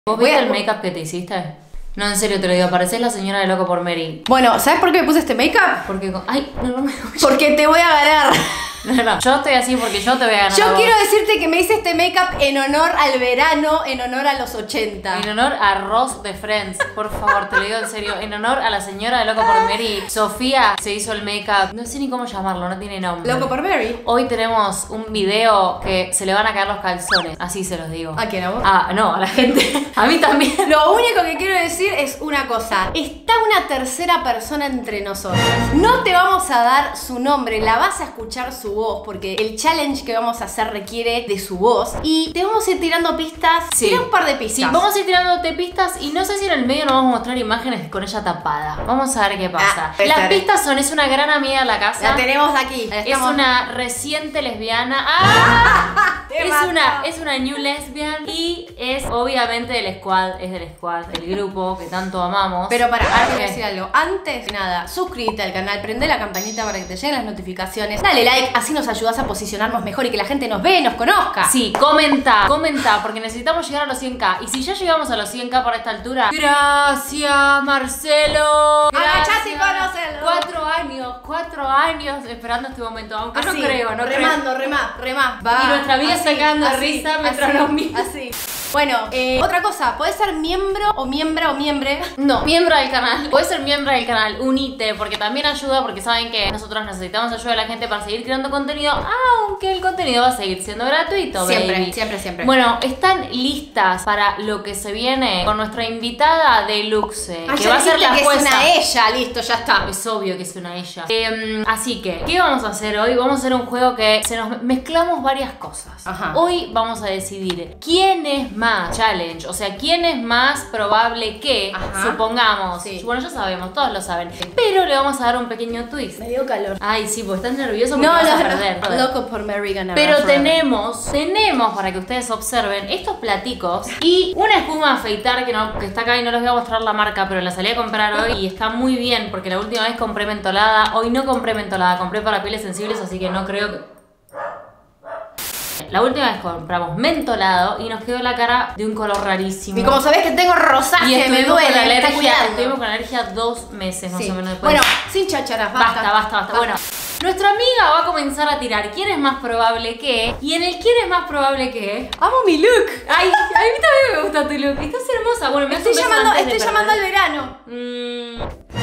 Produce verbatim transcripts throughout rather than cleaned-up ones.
¿Vos viste el make-up que te hiciste? No, en serio te lo digo, parecés la señora de Loco por Mary. Bueno, ¿sabes por qué me puse este make-up? Porque... Ay, no, no me... Porque te voy a ganar. No, no, yo estoy así porque yo te voy a ganar. Yo quiero decirte que me hice este make-up en honor al verano, en honor a los ochenta. En honor a Ross de Friends, por favor, te lo digo en serio. En honor a la señora de Loco por Mary. Sofía se hizo el make-up. No sé ni cómo llamarlo, no tiene nombre. Loco por Mary. Hoy tenemos un video que se le van a caer los calzones. Así se los digo. ¿A quién, a vos? Ah, no, a la gente. A mí también. Lo único que quiero decir es una cosa. Está una tercera persona entre nosotros. No te vamos a dar su nombre, la vas a escuchar su voz, porque el challenge que vamos a hacer requiere de su voz. Y te vamos a ir tirando pistas. Sí. Tira un par de pistas. Sí, vamos a ir tirándote pistas y no sé si en el medio nos vamos a mostrar imágenes con ella tapada. Vamos a ver qué pasa. Ah, Las estaré. pistas son, es una gran amiga de la casa. La tenemos aquí. La Es estamos- una reciente lesbiana. ¡Ah! Te es, mató. una, es una new lesbian. Y es obviamente del squad. Es del squad, del grupo que tanto amamos. Pero para, Ah, quiero ok. decir algo. Antes de nada, suscríbete al canal, prende la campanita para que te lleguen las notificaciones. Dale like, así nos ayudas a posicionarnos mejor y que la gente nos ve, nos conozca. Sí, comenta, comenta, porque necesitamos llegar a los cien K. Y si ya llegamos a los cien K por esta altura, gracias, Marcelo. Agachate y Gracias. conócelo. Cuatro años, cuatro años esperando este momento. Aunque Así, no creo, no creo. remando, remá, remá. Va. Y nuestra vida así, sacando así, risa mientras así, nos mira. Así. Bueno, eh, otra cosa, podés ser miembro o miembra o miembre. No, miembro del canal. Puedes ser miembro del canal, unite, porque también ayuda, porque saben que nosotros necesitamos ayuda de la gente para seguir creando contenido, aunque el contenido va a seguir siendo gratuito, Siempre, baby. siempre, siempre. Bueno, están listas para lo que se viene con nuestra invitada Deluxe, Ah, que ya va a ser dijiste la que jueza. es una ella, listo, ya está. Es obvio que es una ella. Eh, así que, ¿qué vamos a hacer hoy? Vamos a hacer un juego que se nos mezclamos varias cosas. Ajá. Hoy vamos a decidir quién es más challenge, o sea, quién es más probable que, Ajá. supongamos. Sí. Bueno, ya sabemos, todos lo saben. Pero le vamos a dar un pequeño twist. Me dio calor. Ay, sí, porque estás nervioso porque No, vas a no, perder. no. Loco por Mary ganará Pero forever. tenemos, tenemos para que ustedes observen estos platicos y una espuma a afeitar que, no, que está acá y no les voy a mostrar la marca, pero la salí a comprar hoy y está muy bien porque la última vez compré mentolada, hoy no compré mentolada, compré para pieles sensibles, así que no creo que... La última vez compramos mentolado y nos quedó la cara de un color rarísimo. Y como sabés que tengo rosaje, Y me estuvimos duele, con me está alergia, cuidando. estuvimos con alergia dos meses más Sí. o menos después. Bueno, sin chácharas, basta. Basta, basta, basta. Bueno, nuestra amiga va a comenzar a tirar quién es más probable que. Y en el quién es más probable que. Amo mi look. Ay, a mí también me gusta tu look. Estás hermosa. Bueno, me Estoy das un beso llamando, antes de estoy llamando al perder. verano. Mm,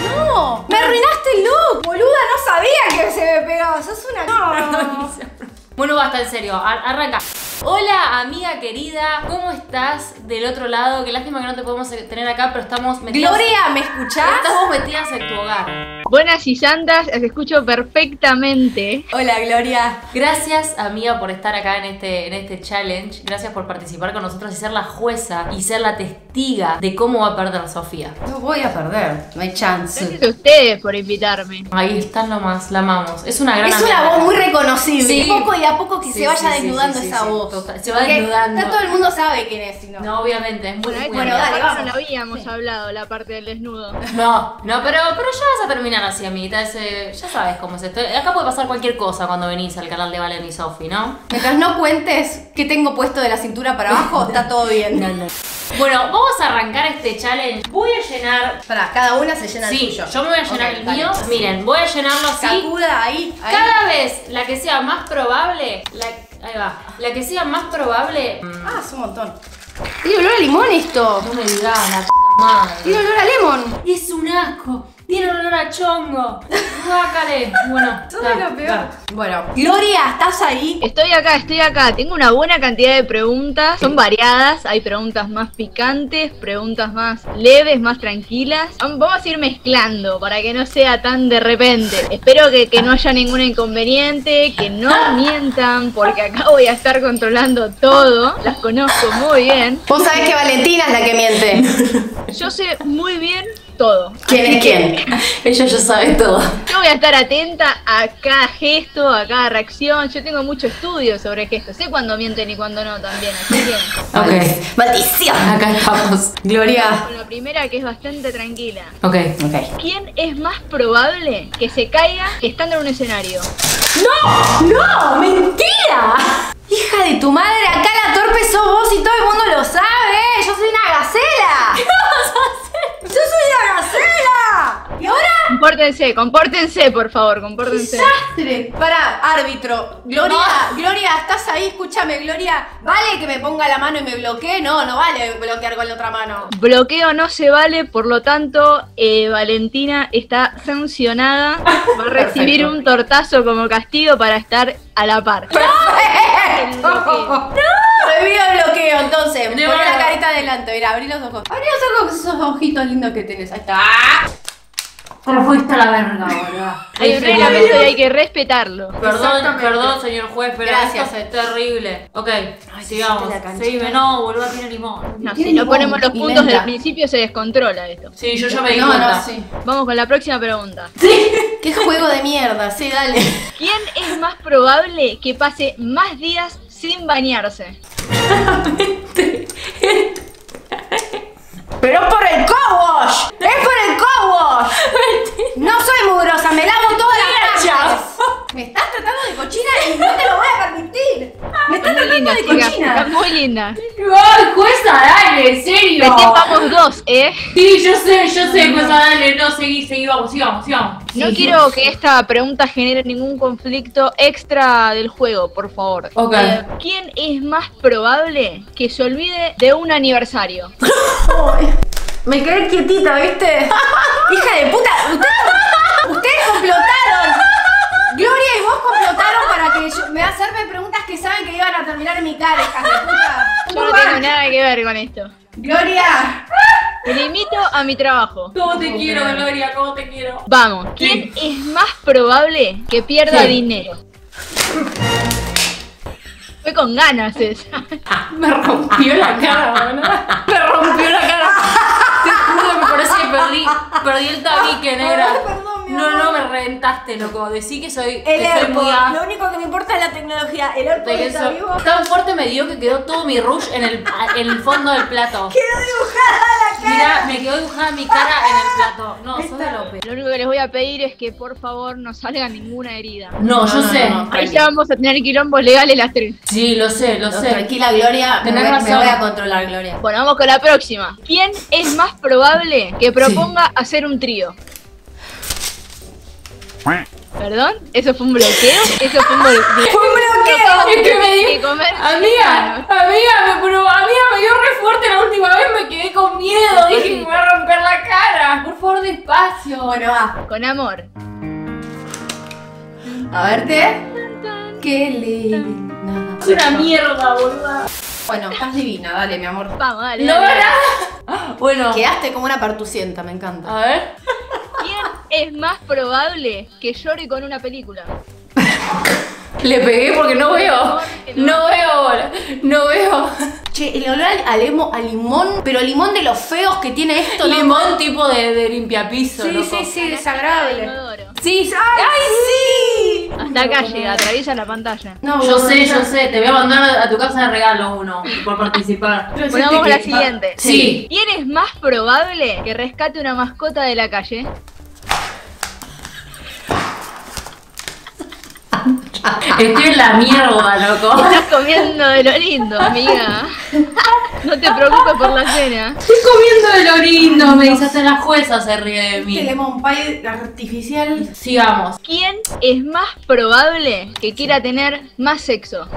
No, me arruinaste el look. Boluda, no sabía que se me pegaba. Sos una... No. Bueno, basta, en serio. Ar- arranca. Hola, amiga querida. ¿Cómo estás del otro lado? Qué lástima que no te podemos tener acá, pero estamos metidas. Gloria, ¿me escuchás? Estamos metidas en tu hogar. Buenas y santas, las escucho perfectamente. Hola, Gloria. Gracias, amiga, por estar acá en este, en este challenge. Gracias por participar con nosotros y ser la jueza y ser la testiga de cómo va a perder Sofía. No voy a perder, no hay chance. Gracias a ustedes por invitarme. Ahí están nomás, la amamos. Es una gran Es amiga. una voz muy reconocible. Sí. De poco y a poco que Sí, se vaya sí, sí, desnudando sí, sí, esa sí, voz. total. Se va Porque desnudando. ya todo el mundo sabe quién es, si no. No, obviamente, es muy, Bueno, muy bueno, amiga. dale, Ahora vamos. no habíamos hablado la parte del desnudo. No, no, pero, pero ya vas a terminar así, amiguita. Ese, ya sabes cómo es esto. Acá puede pasar cualquier cosa cuando venís al canal de Valen y Sofi, ¿no? Mientras no cuentes qué tengo puesto de la cintura para abajo, está todo bien. No, no. Bueno, vamos a arrancar este challenge. Voy a llenar. Pará, cada una se llena el Sí, suyo. yo me voy a llenar Ok, el dale. mío. Miren, voy a llenarlo así. Sacuda ahí, ahí. Cada vez la que sea más probable, la, ahí va, la que sea más probable. mm, Ah, es un montón. Tiene olor a limón esto. No me digas, la p madre. Tiene olor a lemon. Es un asco. Tiene olor a chongo. Guácale. Bueno, Todo está, lo peor. está. Bueno, Gloria, ¿estás ahí? Estoy acá, estoy acá. Tengo una buena cantidad de preguntas. Son variadas. Hay preguntas más picantes, preguntas más leves, más tranquilas. Vam- Vamos a ir mezclando para que no sea tan de repente. Espero que, que no haya ningún inconveniente, que no mientan, porque acá voy a estar controlando todo. Las conozco muy bien. Vos sabés que Valentina es la que miente. Yo sé muy bien todo. ¿Quién Así es que quién? Ella ya sabe todo. Yo voy a estar atenta a cada gesto, a cada reacción. Yo tengo mucho estudio sobre gestos. Sé cuándo mienten y cuándo no también. Así que Ok. Maldición. Acá estamos. Gloria. con la primera, que es bastante tranquila. Ok. Ok. ¿Quién es más probable que se caiga estando en un escenario? ¡No! ¡No! ¡Mentira! Hija de tu madre, acá la torpe sos vos y todo el mundo lo sabe. Yo soy una gacela. ¿Qué vas a hacer? ¡Yo soy una gacela! ¿Y ahora? Compórtense, compórtense, por favor, compórtense. ¡Desastre! Pará, árbitro. Gloria, Gloria, ¿estás ahí? Escúchame, Gloria. ¿Vale que me ponga la mano y me bloquee? No, no vale bloquear con la otra mano. Bloqueo no se vale, por lo tanto, eh, Valentina está sancionada. Va a recibir Perfecto. un tortazo como castigo para estar a la par. El ¡Perfecto! bloqueo. Prohibido el bloqueo, entonces. De Pon la verdad. carita adelante, mira, abrí los ojos. Abrí los ojos, esos ojitos lindos que tenés. Ahí está. Te fuiste a la verga, boludo. Hay un reglamento y hay que respetarlo. Perdón, Exactamente. perdón, señor juez, pero Gracias, esto es eh. terrible. Ok, sigamos. hiciste la canchita. Seguime, no, boludo, tiene limón. No, Tiene si no limón ponemos los y puntos menta. del principio se descontrola esto. Sí, yo ya me di No, cuenta. no, sí. Vamos con la próxima pregunta. Qué juego de mierda, sí, dale. ¿Quién es más probable que pase más días sin bañarse? Pero es por el co-wash. Es por el co-wash. No soy mugrosa, me lavo todas las planchas. Me estás tratando de cochina y no te lo voy a permitir. Me estás Muy tratando linda, de chicas, cochina. está muy linda. ¡Ay, jueza, dale! ¿En serio? Recién vamos dos, ¿eh? Sí, yo sé, yo sé, jueza, dale. No, seguí, seguí, vamos, sigamos, sigamos. No quiero que esta pregunta genere ningún conflicto extra del juego, por favor. Ok. Eh, ¿Quién es más probable que se olvide de un aniversario? Me quedé quietita, ¿viste? Hija de puta, ustedes, ustedes complotaron. Gloria y vos complotaron para que yo, me hacerme preguntas que saben que iban a terminar en mi cara, hijas de puta. Yo no tengo nada que ver con esto. Gloria. Me limito a mi trabajo. ¿Cómo te quiero, Gloria? ¿Cómo te quiero? Vamos, ¿quién es más probable que pierda Sí. dinero? Fue con ganas esa. Me rompió la cara, boludo. Me rompió la cara. Te juro que me parece que perdí, perdí el tabique, negra. Ay, perdón, mi No, amor. no, me reventaste, loco. Decí que soy, El que soy AirPod, muy a- lo único que me importa es la tecnología. El AirPod de que está soy- vivo. tan fuerte me dio que quedó todo mi rush en el, en el fondo del plato. Quedó dibujada la cara. Mira, me quedó dibujada mi cara en el plato. No, sos de López. Lo único que les voy a pedir es que por favor no salga ninguna herida. No, yo no, sé. no, no. Ahí ya vamos a tener quilombos legales las tres. Sí, lo sé, lo No, sé. tranquila, Gloria. Me Tenés voy, me razón. voy a controlar, Gloria. Bueno, vamos con la próxima. ¿Quién es más probable que proponga hacer un trío? ¿Perdón? ¿Eso fue un bloqueo? ¿Eso fue un bloqueo? ¡Fue un bloqueo! Es que me dio. Que comer Amiga, amiga, me, pero, amiga, me dio re fuerte la última vez, me quedé con miedo. Dije que me iba a romper la cara. Por favor, despacio. Bueno, va. con amor. A verte. Qué linda. Es una mierda, boluda. Bueno, estás divina, dale, mi amor. Vamos, dale. No, dale. ¿verdad? Bueno, Quedaste como una pertusienta, me encanta. a ver. ¿Quién es más probable que llore con una película? Le pegué porque no veo. No veo, no veo. Che, el olor a, a lemo- a limón, pero limón de los feos que tiene esto, ¿no? Limón tipo de, de limpiapiso, Sí, loco. sí, sí, De desagradable. inodoro. Sí, ¡ay, sí! Hasta acá llega, atraviesa la pantalla. No, Yo boluda. sé, yo sé, te voy a mandar a tu casa de regalo uno por participar. Pero Bueno, sí vamos te con la que- siguiente. Sí. ¿Quién es más probable que rescate una mascota de la calle? Estoy en la mierda, loco. Estás comiendo de lo lindo, amiga. No te preocupes por la cena. Estoy comiendo de lo lindo, me dice, hasta la jueza se ríe de Este mí. lemon pie artificial. Sigamos. ¿Quién es más probable que quiera tener más sexo?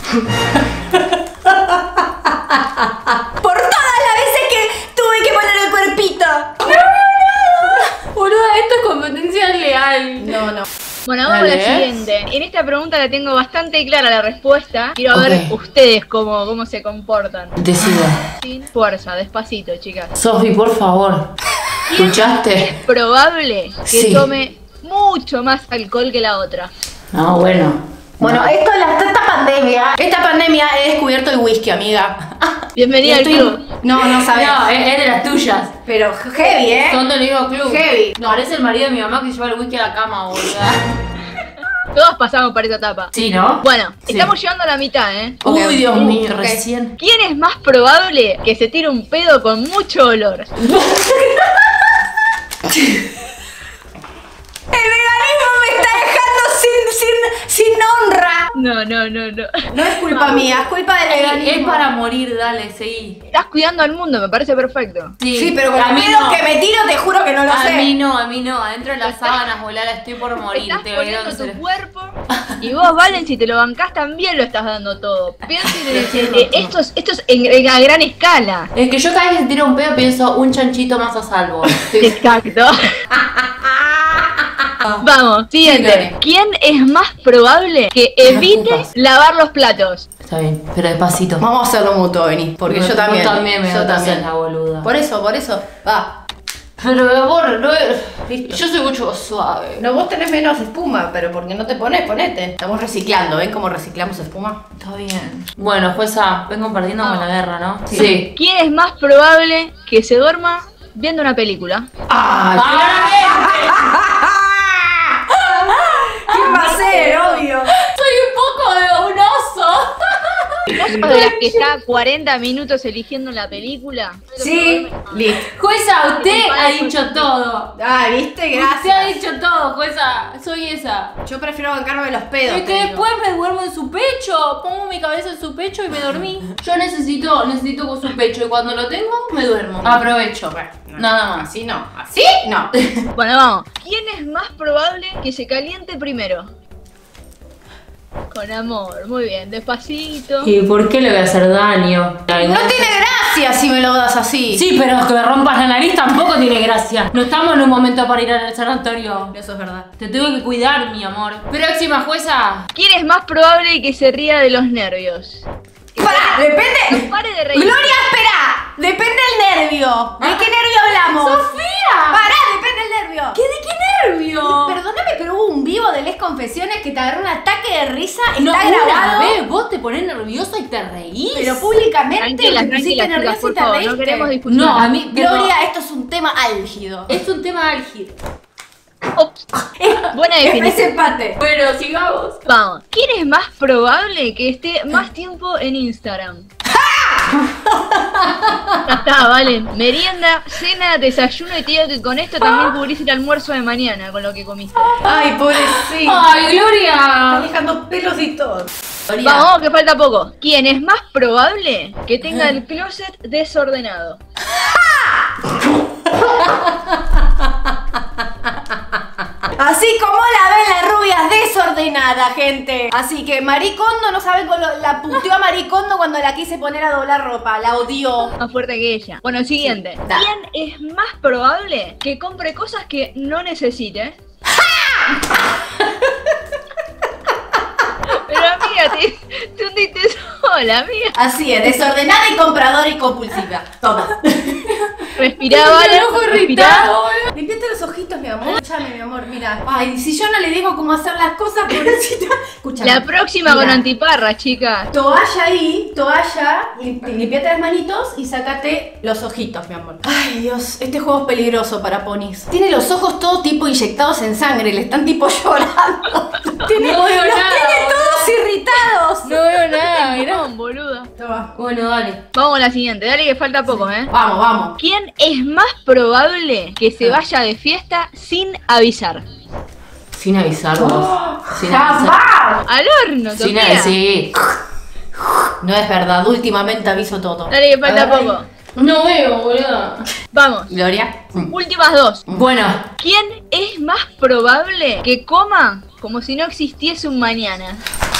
Por todas las veces que tuve que poner el cuerpito. Boluda, esto es competencia leal. No, no. Bueno, vamos a la Dale. siguiente. En esta pregunta la tengo bastante clara la respuesta. Quiero ver Ok. ustedes cómo, cómo se comportan. Decide. Sin fuerza, despacito, chicas. Sofi, por favor. ¿Escuchaste? Probable que Sí. tome mucho más alcohol que la otra. No, bueno. Bueno, esto es la, esta pandemia. Esta pandemia he descubierto el whisky, amiga. Bienvenida al Estoy- club. No, no sabes. No, es, es de las tuyas. Pero heavy, ¿eh? Son del mismo club. Heavy. No, parece el marido de mi mamá que lleva el whisky a la cama, boluda. Todos pasamos por esa etapa. Sí, ¿no? Bueno, Sí. estamos llegando a la mitad, ¿eh? Uy, Ok. Dios Uh, mío, ok. recién. ¿Quién es más probable que se tire un pedo con mucho olor? El veganismo me está dejando sin, sin, sin honra. No, no, no, no. No es culpa mía, es culpa del Es, veganismo. es para morir, dale, seguí. Estás cuidando al mundo, me parece perfecto. Sí, pero con a el mí miedo no. que me tiro te juro que no lo A sé. mí no, a mí no. Adentro de las sábanas, volada, estoy por morir. Estás Te lo digo poniendo en tu serio. cuerpo y vos, Valen, si te lo bancás también lo estás dando todo. Piensen en, en- en- esto es, esto es en, en- a gran escala. Es que yo cada vez que tiro un pedo pienso un chanchito más a salvo. Sí. Exacto. Vamos, Sí, siguiente. Lore. ¿Quién es más probable que evite ocupas. lavar los platos? Está bien, pero despacito. Vamos a hacerlo mutuo, vení. Porque Vos yo también. también me yo notas también. en la boluda. Por eso, por eso. Va. Pero amor, no es... Listo. Yo soy mucho más suave. No, vos tenés menos espuma, pero porque no te pones, ponete. Estamos reciclando, ¿ven cómo reciclamos espuma? Está bien. Bueno, jueza, vengo perdiendo con la guerra, ¿no? Sí. ¿Quién es más probable que se duerma viendo una película? ¡Ah! ¿Quién va a ser? Obvio. Soy un poco de un oso. ¿Vos sos de las que está cuarenta minutos eligiendo la película? Sí, listo. Jueza, usted ha dicho todo. Ah, ¿viste? Usted ha Gracias. dicho todo, jueza. Soy esa. Yo prefiero bancarme los pedos. Es te que digo. después me duermo en su pecho. Pongo mi cabeza en su pecho y me dormí. Yo necesito, necesito con su pecho. Y cuando lo tengo, me duermo. Aprovecho. Bueno, no, Nada más. Así no. ¿Así? No. Bueno, vamos. ¿Quién es más probable que se caliente primero? Con amor, muy bien, despacito. ¿Y por qué le voy a hacer daño? No tiene gracia si me lo das así. Sí, pero que me rompas la nariz tampoco tiene gracia. No estamos en un momento para ir al sanatorio. Eso es verdad. Te tengo que cuidar, mi amor. Próxima jueza. ¿Quién es más probable que se ría de los nervios? Pará, No depende. pare de reír. Gloria, espera. Depende del nervio. ¿De qué nervio hablamos? ¡Sofía! Pará, depende del nervio. ¿Qué de qué nervio? Perdóname, pero hubo un vivo de Les Confesiones que te agarró un ataque de risa. No, Está una grabado. vez vos te pones nerviosa y te reís. Pero públicamente Tranquilas, te pusiste tranquilas, chicas, nerviosa por y te favor, reíste. no queremos discusión. No, a mí, Gloria, esto es un tema álgido. es un tema álgido. Ops. Buena Es definición. empate. Bueno, sigamos. Vamos. ¿Quién es más probable que esté más tiempo en Instagram? Ya está, Valen. Merienda, cena, desayuno y te digo que con esto también cubrís el almuerzo de mañana con lo que comiste. Ay, pobrecito. ¡Ay, Está Gloria! dejando pelos y todo. Gloria. Vamos, que falta poco. ¿Quién es más probable que tenga el closet desordenado? Así como la ven las rubias desordenada, gente. Así que Maricondo, no saben cómo lo- la puteó a Maricondo cuando la quise poner a doblar ropa. La odió. Más fuerte que ella. Bueno, siguiente. Sí, da. ¿Quién es más probable que compre cosas que no necesite? Pero amiga, te, te hundiste sola, amiga. Así es, desordenada y compradora y compulsiva. Toma. Respirá, Tengo Valen, el ojo respirá. irritado, boludo. Limpiate los ojitos, mi amor. Escúchame, mi amor, mira. Ay, si yo no le digo cómo hacer las cosas, pobrecita. Escúchame. La próxima Mira. con antiparra, chicas. Toalla ahí, toalla, lim- limpiate las manitos y sácate los ojitos, mi amor. Ay, Dios, este juego es peligroso para ponis. Tiene los ojos todo tipo inyectados en sangre, le están tipo llorando. Tiene, No veo los nada, tiene boludo. todos irritados. No veo nada, mirá. No, boluda. Toma. Bueno, dale. Vamos a la siguiente, dale que falta poco, ¿eh? Vamos, vamos. ¿Quién es más probable que se vaya de fiesta sin avisar? Sin avisar vos. Oh, Sin avisar. ¡Jamás! Al horno, Sin Sofía. avisar. Sí. No es verdad, últimamente aviso todo. Dale que falta A ver, poco. No veo, boludo. Vamos. Gloria. Últimas dos. Bueno, ¿Quién es más probable que coma como si no existiese un mañana?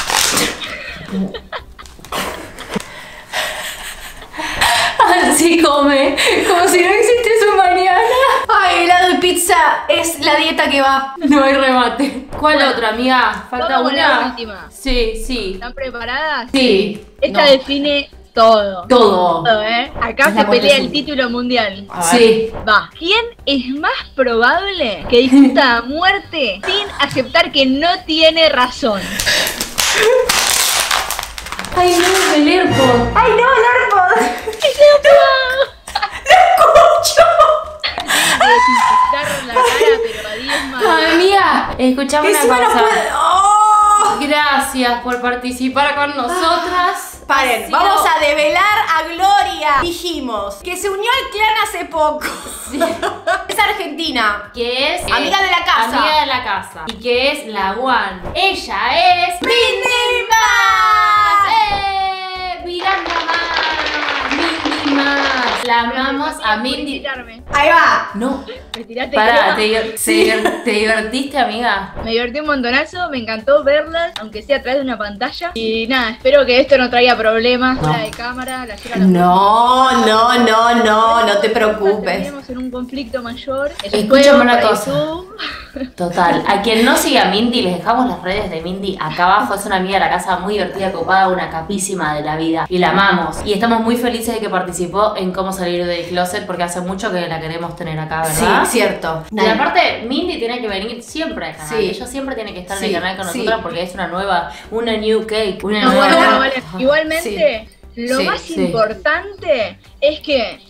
así come. Como si no existiese un mañana. Ay, helado y pizza es la dieta que va. No hay remate. ¿Cuál Bueno, otra, amiga? ¿Falta vamos con la una? última. Sí, sí. ¿Están preparadas? Sí. Esta No. define todo. Todo. Todo, ¿eh? Acá Es la se pelea el cuenta título mundial. A ver. Sí. Va. ¿Quién es más probable que discuta a muerte sin aceptar que no tiene razón? Ay, no, el AirPod. Ay, no, el AirPod. Tiene que desinfectar la cara, pero a diez más. Ay, amiga, escuchame una Encima no cosa. puede. ¡Oh! Gracias por participar con nosotras. Paren, Ha sido- vamos a develar a Gloria. Dijimos que se unió al clan hace poco. Es argentina. Que es Amiga de la casa. Amiga de la casa. Y que es la One. Ella es Britney ¡Eh! Miranda más. Mindy más. La amamos a Mindy. Ahí va. No. Retirate. Pará, creo. ¿te, diver- te diver- ¿te divertiste, amiga? Me divertí un montonazo, me encantó verlas, aunque sea a través de una pantalla. Y nada, espero que esto no traiga problemas No. fuera de cámara. La Yera la No, no, no, no, no te preocupes. Terminemos en un conflicto mayor. Eso Escúchame fue una para cosa. YouTube. Total. A quien no siga a Mindy, les dejamos las redes de Mindy acá abajo. Es una amiga de la casa muy divertida, copada, una capísima de la vida. Y la amamos. Y estamos muy felices de que participó en Cómo salir del closet, porque hace mucho que la queremos tener acá, Sí, ¿verdad? cierto. Y aparte, Mindy tiene que venir siempre al canal. Sí. Ella siempre tiene que estar en Sí, el canal con sí. nosotras porque es una nueva, una new cake, una No, nueva. bueno, bueno, vale. Igualmente, lo Sí, más sí. importante es que